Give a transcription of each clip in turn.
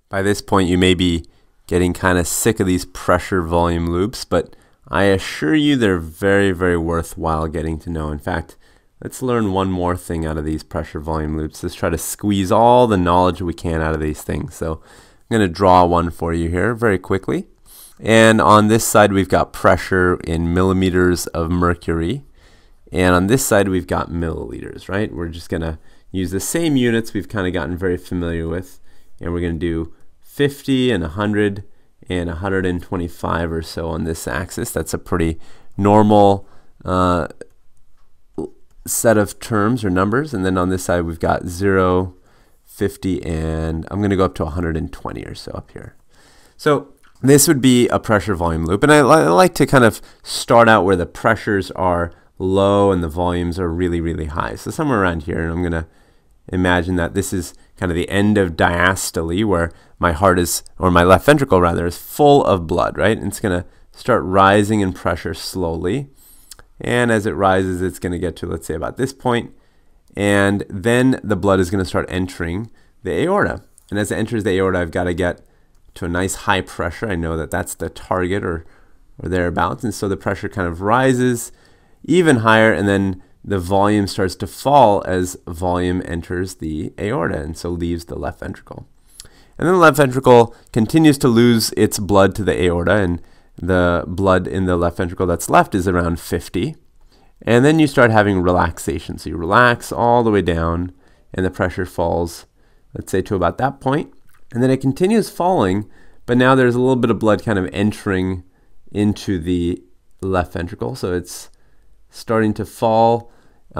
By this point, you may be getting kind of sick of these pressure volume loops, but I assure you they're very, very worthwhile getting to know. In fact, let's learn one more thing out of these pressure volume loops. Let's try to squeeze all the knowledge we can out of these things. So I'm going to draw one for you here very quickly. And on this side, we've got pressure in millimeters of mercury. And on this side, we've got milliliters, right? We're just going to use the same units we've kind of gotten very familiar with. And we're going to do 50 and 100 and 125 or so on this axis. That's a pretty normal set of terms or numbers. And then on this side, we've got 0, 50, and I'm going to go up to 120 or so up here. So this would be a pressure volume loop. And I like to kind of start out where the pressures are low and the volumes are really, really high. So somewhere around here, and I'm going to imagine that this is kind of the end of diastole, where my heart is, or my left ventricle rather, is full of blood, right? And it's going to start rising in pressure slowly. And as it rises, it's going to get to, let's say, about this point. And then the blood is going to start entering the aorta. And as it enters the aorta, I've got to get to a nice high pressure. I know that that's the target or thereabouts. And so the pressure kind of rises even higher, and then the volume starts to fall as volume enters the aorta, and so leaves the left ventricle. And then the left ventricle continues to lose its blood to the aorta, and the blood in the left ventricle that's left is around 50. And then you start having relaxation. So you relax all the way down, and the pressure falls, let's say, to about that point. And then it continues falling, but now there's a little bit of blood kind of entering into the left ventricle. So it's starting to fall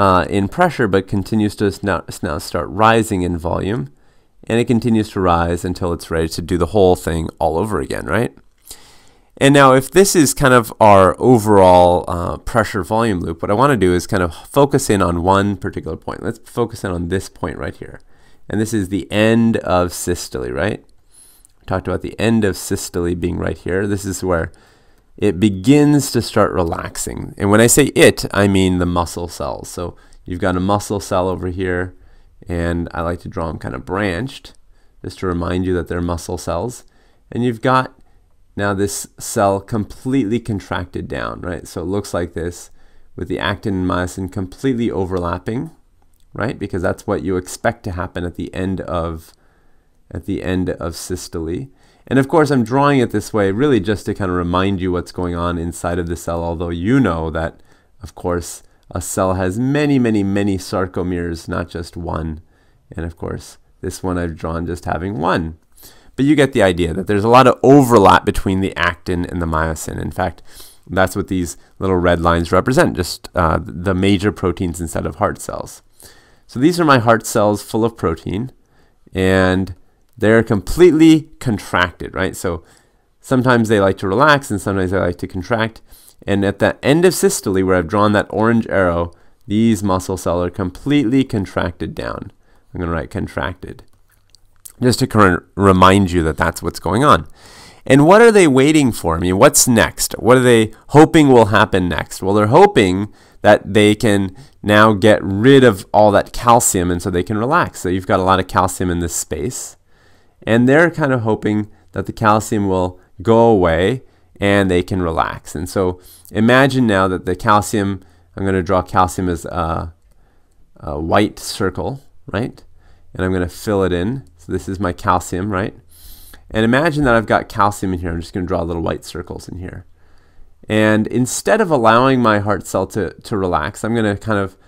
in pressure, but continues to now start rising in volume. And it continues to rise until it's ready to do the whole thing all over again, right? And now if this is kind of our overall pressure volume loop, what I want to do is kind of focus in on one particular point. Let's focus in on this point right here. And this is the end of systole, right? We talked about the end of systole being right here. This is where it begins to start relaxing. And when I say it, I mean the muscle cells. So you've got a muscle cell over here, and I like to draw them kind of branched, just to remind you that they're muscle cells. And you've got now this cell completely contracted down, right? So it looks like this, with the actin and myosin completely overlapping, right? Because that's what you expect to happen at the end of systole. And of course, I'm drawing it this way really just to kind of remind you what's going on inside of the cell, although you know that, of course, a cell has many, many, many sarcomeres, not just one. And of course, this one I've drawn just having one. But you get the idea that there's a lot of overlap between the actin and the myosin. In fact, that's what these little red lines represent, just the major proteins inside of heart cells. So these are my heart cells full of protein, and they're completely contracted, right? So sometimes they like to relax and sometimes they like to contract. And at the end of systole, where I've drawn that orange arrow, these muscle cells are completely contracted down. I'm going to write contracted, just to remind you that that's what's going on. And what are they waiting for? I mean, what's next? What are they hoping will happen next? Well, they're hoping that they can now get rid of all that calcium, and so they can relax. So you've got a lot of calcium in this space. And they're kind of hoping that the calcium will go away and they can relax. And so imagine now that the calcium, I'm going to draw calcium as a white circle, right? And I'm going to fill it in. So this is my calcium, right? And imagine that I've got calcium in here. I'm just going to draw little white circles in here. And instead of allowing my heart cell to relax, I'm going to kind of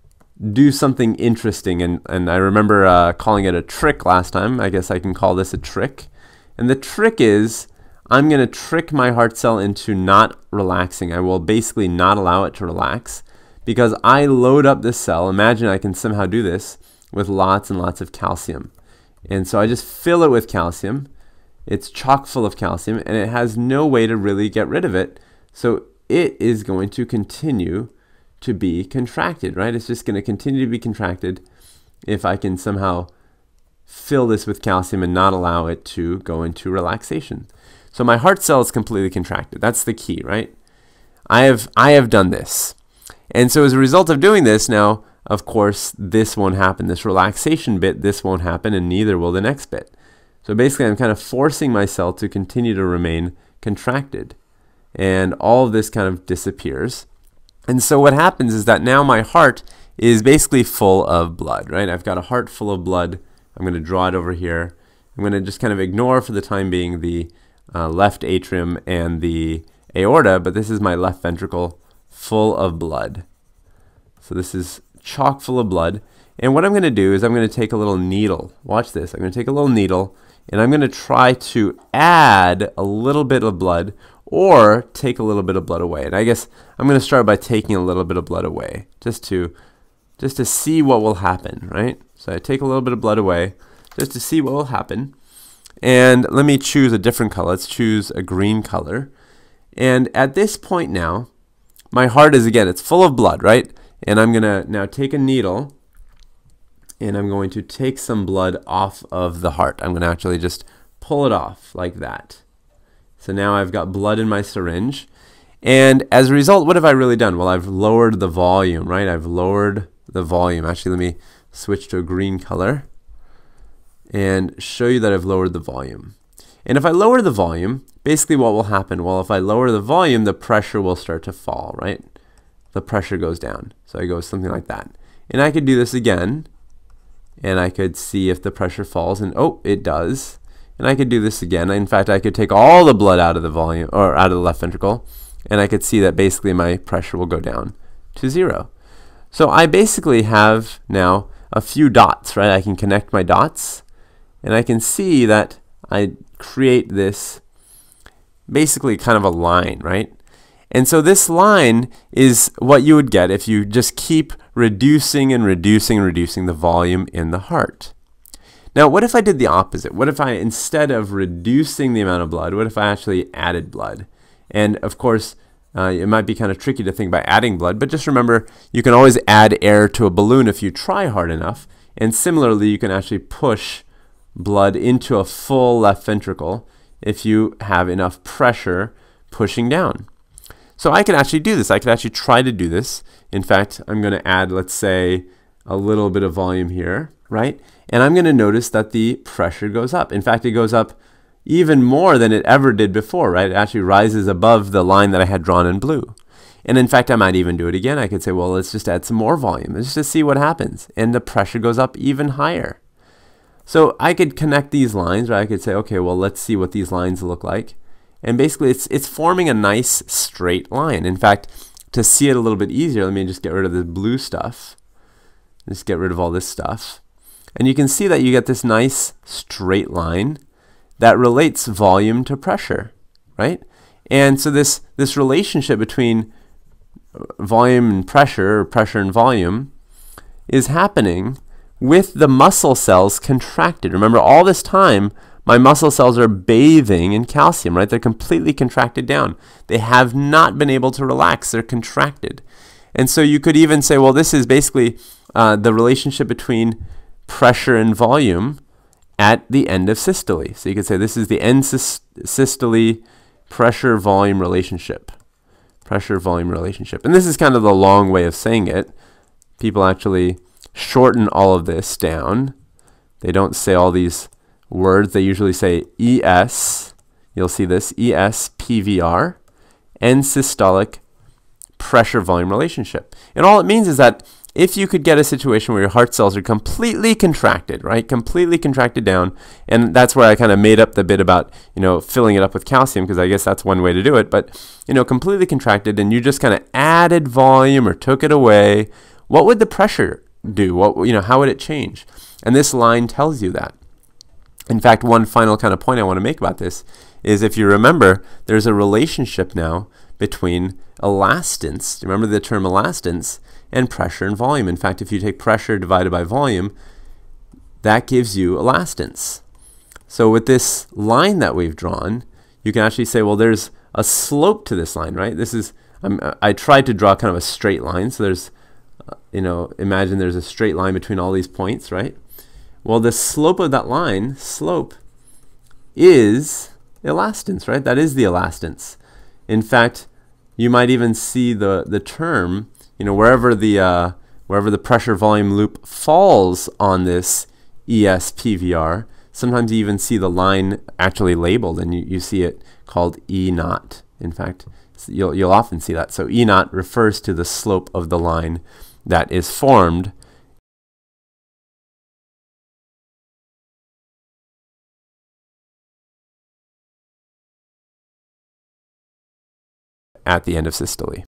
do something interesting, and I remember calling it a trick last time. I guess I can call this a trick. And the trick is I'm going to trick my heart cell into not relaxing. I will basically not allow it to relax because I load up this cell. Imagine I can somehow do this with lots and lots of calcium. And so I just fill it with calcium. It's chock full of calcium, and it has no way to really get rid of it. So it is going to continue to be contracted, right? It's just going to continue to be contracted if I can somehow fill this with calcium and not allow it to go into relaxation. So my heart cell is completely contracted. That's the key, right? I have done this. And so as a result of doing this, now, of course, this won't happen. This relaxation bit, this won't happen, and neither will the next bit. So basically I'm kind of forcing my cell to continue to remain contracted. And all of this kind of disappears. And so what happens is that now my heart is basically full of blood, right? I've got a heart full of blood. I'm going to draw it over here. I'm going to just kind of ignore for the time being the left atrium and the aorta, but this is my left ventricle full of blood. So this is chock full of blood. And what I'm going to do is I'm going to take a little needle. Watch this. I'm going to take a little needle and I'm going to try to add a little bit of blood or take a little bit of blood away. And I guess I'm going to start by taking a little bit of blood away just to see what will happen, right? So I take a little bit of blood away just to see what will happen. And let me choose a different color. Let's choose a green color. And at this point now, my heart is, again, it's full of blood, right? And I'm going to now take a needle and I'm going to take some blood off of the heart. I'm going to actually just pull it off like that. So now I've got blood in my syringe. And as a result, what have I really done? Well, I've lowered the volume, right? I've lowered the volume. Actually, let me switch to a green color and show you that I've lowered the volume. And if I lower the volume, basically what will happen? Well, if I lower the volume, the pressure will start to fall, right? The pressure goes down. So I go something like that. And I could do this again, and I could see if the pressure falls, and oh, it does. And I could do this again. In fact, I could take all the blood out of the volume, or out of the left ventricle, and I could see that basically my pressure will go down to 0. So I basically have now a few dots, right? I can connect my dots, and I can see that I create this basically kind of a line, right? And so this line is what you would get if you just keep reducing and reducing and reducing the volume in the heart. Now, what if I did the opposite? What if I, instead of reducing the amount of blood, what if I actually added blood? And of course, it might be kind of tricky to think about adding blood, but just remember, you can always add air to a balloon if you try hard enough. And similarly, you can actually push blood into a full left ventricle if you have enough pressure pushing down. So I could actually do this. I could actually try to do this. In fact, I'm going to add, let's say, a little bit of volume here, right? And I'm going to notice that the pressure goes up. In fact, it goes up even more than it ever did before, right? It actually rises above the line that I had drawn in blue. And in fact, I might even do it again. I could say, well, let's just add some more volume. Let's just see what happens. And the pressure goes up even higher. So I could connect these lines, right? I could say, okay, well, let's see what these lines look like. And basically, it's forming a nice straight line. In fact, to see it a little bit easier, let me just get rid of the blue stuff. Just get rid of all this stuff. And you can see that you get this nice straight line that relates volume to pressure, right? And so this relationship between volume and pressure, or pressure and volume, is happening with the muscle cells contracted. Remember, all this time, my muscle cells are bathing in calcium, right? They're completely contracted down. They have not been able to relax. They're contracted. And so you could even say, well, this is basically the relationship between pressure and volume at the end of systole. So you could say this is the end systole pressure-volume relationship. Pressure-volume relationship. And this is kind of the long way of saying it. People actually shorten all of this down. They don't say all these words. They usually say ES. You'll see this, ESPVR, end systolic pressure-volume relationship. And all it means is that if you could get a situation where your heart cells are completely contracted, right, completely contracted down, and that's where I kind of made up the bit about, filling it up with calcium, because I guess that's one way to do it, but, completely contracted, and you just kind of added volume or took it away, what would the pressure do? How would it change? And this line tells you that. In fact, one final kind of point I want to make about this is, if you remember, there's a relationship now between elastance, remember the term elastance, and pressure and volume. In fact, if you take pressure divided by volume, that gives you elastance. So with this line that we've drawn, you can actually say, well, there's a slope to this line, right? This is, I tried to draw kind of a straight line. So there's, imagine there's a straight line between all these points, right? Well, the slope of that line, slope, is elastance, right? That is the elastance. In fact, you might even see the term, wherever the pressure volume loop falls on this ESPVR, Sometimes you even see the line actually labeled, and you see it called E naught. In fact, you'll often see that. So E naught refers to the slope of the line that is formed at the end of systole.